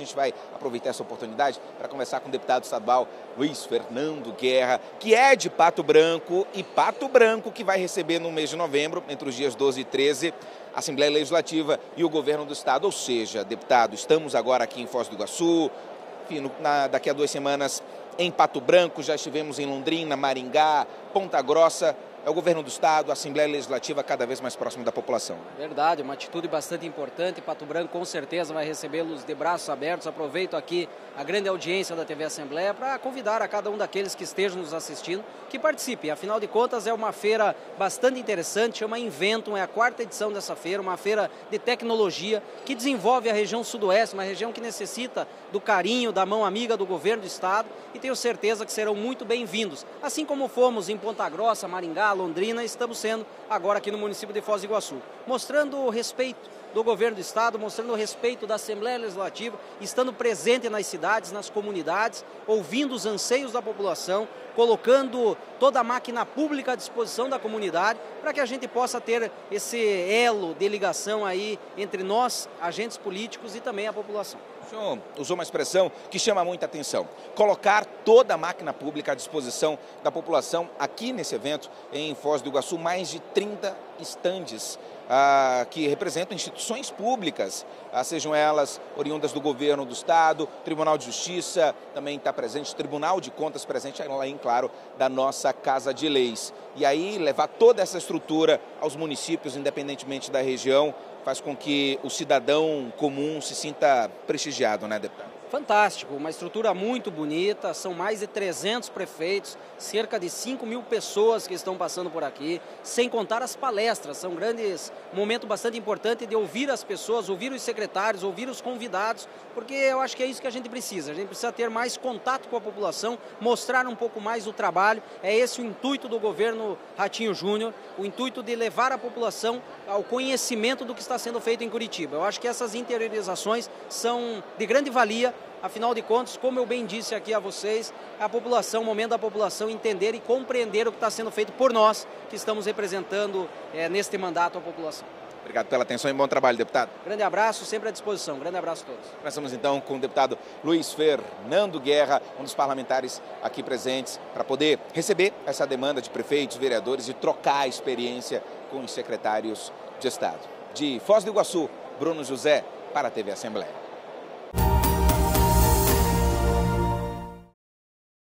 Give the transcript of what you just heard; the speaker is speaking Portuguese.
gente vai aproveitar essa oportunidade para conversar com o deputado estadual Luiz Fernando Guerra, que é de Pato Branco, e Pato Branco que vai receber no mês de novembro, entre os dias 12 e 13, a Assembleia Legislativa e o governo do estado. Ou seja, deputado, estamos agora aqui em Foz do Iguaçu, enfim, daqui a 2 semanas em Pato Branco, já estivemos em Londrina, Maringá, Ponta Grossa. É o governo do estado, a Assembleia Legislativa cada vez mais próxima da população. Verdade, uma atitude bastante importante. Pato Branco com certeza vai recebê-los de braços abertos. Aproveito aqui a grande audiência da TV Assembleia para convidar a cada um daqueles que estejam nos assistindo que participe. Afinal de contas, é uma feira bastante interessante, chama Inventum, é a 4ª edição dessa feira, uma feira de tecnologia que desenvolve a região sudoeste, uma região que necessita do carinho, da mão amiga do governo do estado, e tenho certeza que serão muito bem-vindos. Assim como fomos em Ponta Grossa, Maringá, Londrina, estamos sendo agora aqui no município de Foz do Iguaçu, mostrando o respeito do governo do estado, mostrando o respeito da Assembleia Legislativa, estando presente nas cidades, nas comunidades, ouvindo os anseios da população, colocando toda a máquina pública à disposição da comunidade para que a gente possa ter esse elo de ligação aí entre nós, agentes políticos, e também a população. O senhor usou uma expressão que chama muita atenção: colocar toda a máquina pública à disposição da população. Aqui nesse evento, em Foz do Iguaçu, mais de 30 estandes que representam instituições públicas, sejam elas oriundas do governo do estado, Tribunal de Justiça também está presente, Tribunal de Contas presente, além, claro, da nossa Casa de Leis. E aí levar toda essa estrutura aos municípios, independentemente da região, faz com que o cidadão comum se sinta prestigiado, né, deputado? Fantástico, uma estrutura muito bonita, são mais de 300 prefeitos, cerca de 5.000 pessoas que estão passando por aqui, sem contar as palestras. São momento bastante importante de ouvir as pessoas, ouvir os secretários, ouvir os convidados, porque eu acho que é isso que a gente precisa ter mais contato com a população, mostrar um pouco mais o trabalho. É esse o intuito do governo Ratinho Júnior, o intuito de levar a população ao conhecimento do que está sendo feito em Curitiba. Eu acho que essas interiorizações são de grande valia. Afinal de contas, como eu bem disse aqui a vocês, a população, o momento da população entender e compreender o que está sendo feito por nós, que estamos representando neste mandato a população. Obrigado pela atenção e bom trabalho, deputado. Grande abraço, sempre à disposição. Grande abraço a todos. Nós estamos então com o deputado Luiz Fernando Guerra, um dos parlamentares aqui presentes, para poder receber essa demanda de prefeitos, vereadores e trocar a experiência com os secretários de Estado. De Foz do Iguaçu, Bruno José, para a TV Assembleia.